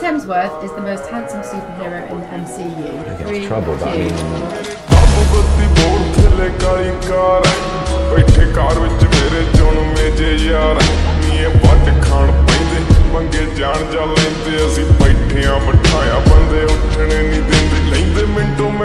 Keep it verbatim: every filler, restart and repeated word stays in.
Hemsworth is the most handsome superhero in the M C U. I get into trouble, but I mean... ਬੈਠੇ ਕਾਰ ਵਿੱਚ ਮੇਰੇ ਜੁਨਮੇ ਜੇ ਯਾਰ ਨੀ ਇਹ ਵੱਟ ਖਾਣ ਪੈਂਦੇ ਮੰਗੇ ਜਾਣ ਜਾ ਲੈਂਦੇ ਅਸੀਂ ਬੈਠਿਆਂ ਬਿਠਾਇਆ ਬੰਦੇ ਉੱਠਣੇ ਨਹੀਂ ਦਿੰਦੇ ਲੈਂਦੇ ਮਿੰਟੋ